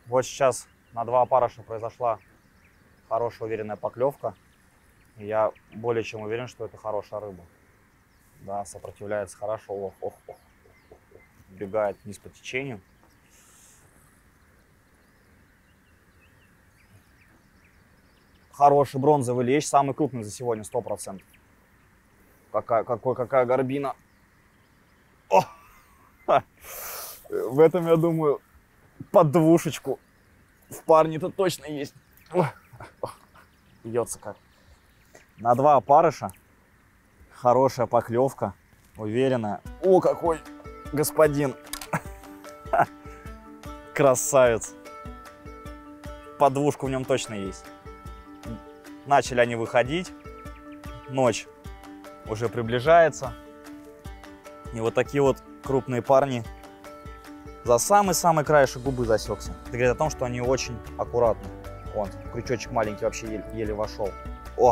Вот сейчас на 2 опарыша произошла хорошая уверенная поклевка. И я более чем уверен, что это хорошая рыба. Да, сопротивляется хорошо. Ох, ох, ох. Бегает вниз по течению. Хороший бронзовый лещ, самый крупный за сегодня, 100%. Какая горбина. О! В этом, я думаю, под двушечку в парне-то точно есть. Бьется как. На 2 опарыша. Хорошая поклевка, уверенная. О, какой господин. Красавец. Под двушку в нем точно есть. Начали они выходить. Ночь уже приближается. И вот такие вот крупные парни за самый-самый краешек губы засекся. Это говорит о том, что они очень аккуратны. Вон, крючочек маленький вообще еле вошел. О!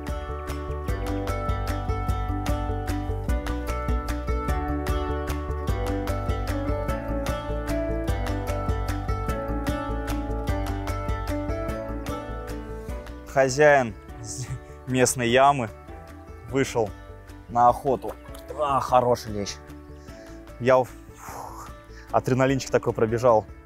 Хозяин местной ямы вышел на охоту. Хороший лещ. Я адреналинчик такой пробежал